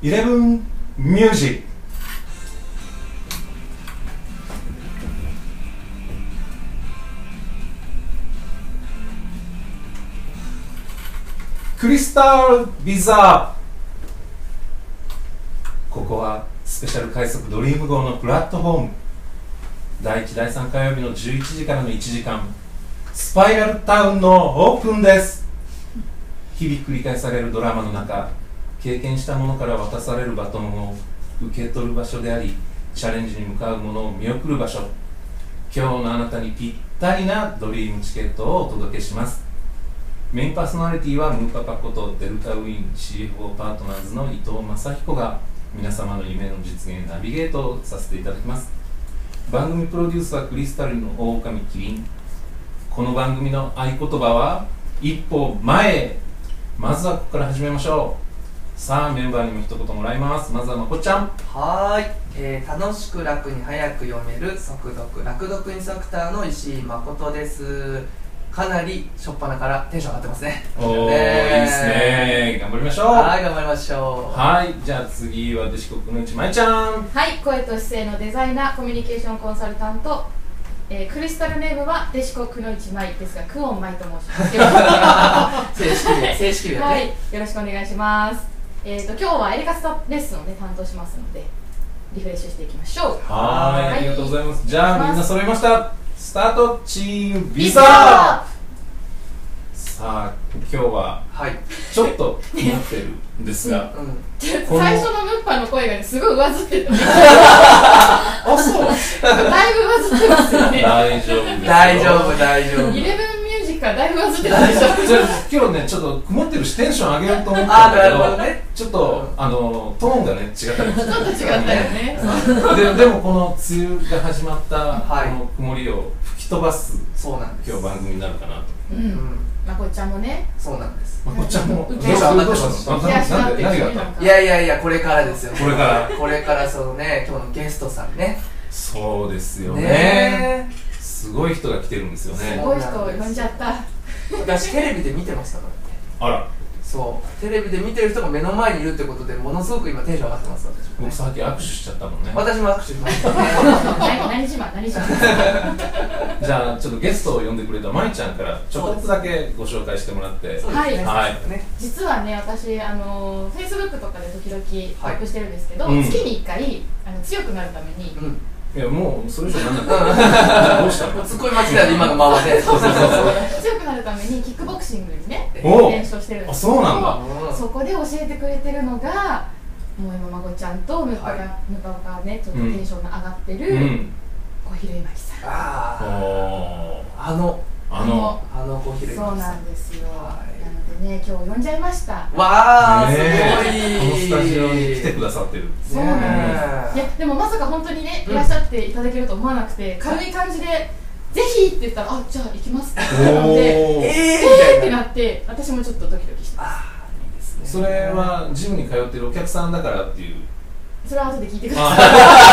11ミュージック。クリスタルビザー。ここはスペシャル快速ドリーム号のプラットフォーム。第1、第3火曜日の11時からの1時間、スパイラルタウンのオープンです。日々繰り返されるドラマの中、経験したものから渡されるバトンを受け取る場所であり、チャレンジに向かう者を見送る場所。今日のあなたにぴったりなドリームチケットをお届けします。メインパーソナリティはムーパパことデルタウィン CFO パートナーズの伊藤正彦が皆様の夢の実現ナビゲートをさせていただきます。番組プロデュースはクリスタルの狼キリン。この番組の合言葉は一歩前へ。まずはここから始めましょう。さあメンバーにも一言もらいます。まずはまこちゃん。 はい、楽しく楽に早く読める速読楽読インストラクターの石井誠です。かなり初っ端からテンション上がってますね。 おー、いいですね。頑張りましょう。 はい、頑張りましょう。 はい、じゃあ次は弟子国のうちまいちゃん。 はい、声と姿勢のデザイナーコミュニケーションコンサルタント、クリスタルネームは弟子国の一枚ですがクオンマイと申します。よろしくお願いします。 正式名ね。 はい、よろしくお願いします。今日はエレカツレッスンをね担当しますのでリフレッシュしていきましょう。 はい、ありがとうございます。じゃあみんな揃いました。スタート。チームビザー。さあ今日はちょっと困ってるんですが、 最初のムッパの声がねすごい上ずってた。 あ、そう。 だいぶ上ずってますよね。 大丈夫ですよ。 大丈夫大丈夫。 11ミュージックはだいぶ上ずってたでしょ。 じゃあ今日ねちょっと曇ってるしテンション上げようと思っあー、 たんだけど、 なるほどね。 ちょっとトーンがね違ったりもちょっと違ったよね。 でもこの梅雨が始まったこはいの曇りを吹き飛ばすそうなんです。 今日番組になるかなと。 うん。まこっちゃんもね。 そうなんです。 まこっちゃんもどうテンシしたョン上がっての？ ます。 なんで何があったの？ いやいやこれからですよ。 これからこれからそのね今日のゲストさんね。 そうですよね。 ねすごい人が来てるんですよすね。 ごい人を呼んじゃった。 私テレビで見てましたからね。 あら、 そうテレビで見てる人が目の前にいるってことでものすごく今テンション上がってます私もね。 僕さっき握手しちゃったもんね。 私も握手しましたね。 何自慢何自慢。 じゃあちょっとゲストを呼んでくれたまいちゃんからちょこっとだけご紹介してもらって。 はいはいね。 実はね私Facebook とかで時々アップしてるんですけど、 はい月に1回強くなるために、 うん。 いやもうそれ以上なんだったどうしたの？ ツッコミ待ちだよ今のままで。 強くなるためにキックボクシングにねお練習をしてるんですけあそうなんだ。 そこで教えてくれてるのがもう今まごちゃんとムッパがねちょっとテンションが上がってる小比類巻さん。 あの小比類巻さん。 そうなんですよ。なのでね今日呼んじゃいました。 わーすごい。 このスタジオに来てくださってる。 そうなんです。いやでもまさか本当にねいらっしゃっていただけると思わなくて軽い感じでぜひって言ったらあじゃあ行きますって言ったのでってなって私もちょっとドキドキしてます。 いいですね。 それはジムに通ってるお客さんだからっていう。 それは後で聞いてくださ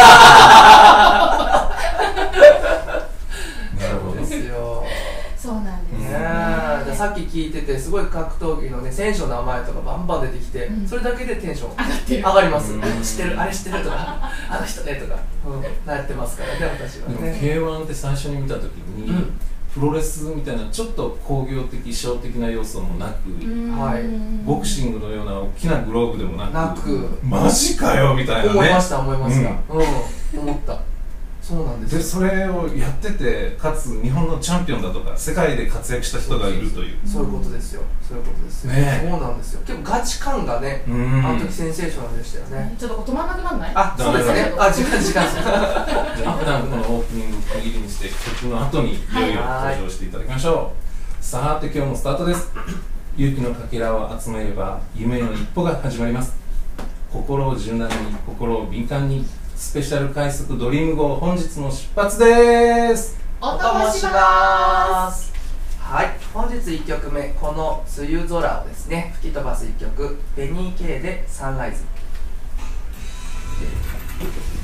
い。 なるほどですよ。 そうなんですねえ、さっき聞いててすごい格闘技のね選手の名前とかバンバン出てきて、それだけでテンション上がります。知ってるあれ知ってるとかあの人ねとか、なってますからね私はね。 K1 って最初に見た時に、プロレスみたいなちょっと工業的ショー的な要素もなく、ボクシングのような大きなグローブでもなくマジかよみたいなね。 思いました思ったそうなんですでそれをやっててかつ日本のチャンピオンだとか世界で活躍した人がいるというそういうことですよそういうことですよね。 そうなんですよ。結構ガチ感がねあの時センセーショナルでしたよね。 ちょっと止まんなくなんない？ あそうですね。あ時間じゃあ普段このオープニング区切りにして曲の後にいよいよ登場していただきましょう。さて今日もスタートです。勇気のかけらを集めれば夢の一歩が始まります。心を柔軟に心を敏感にスペシャル快速ドリーム号本日の出発です。 お供します。 はい本日1曲目この梅雨空をですね吹き飛ばす1曲ベニー・ケイでサンライズ。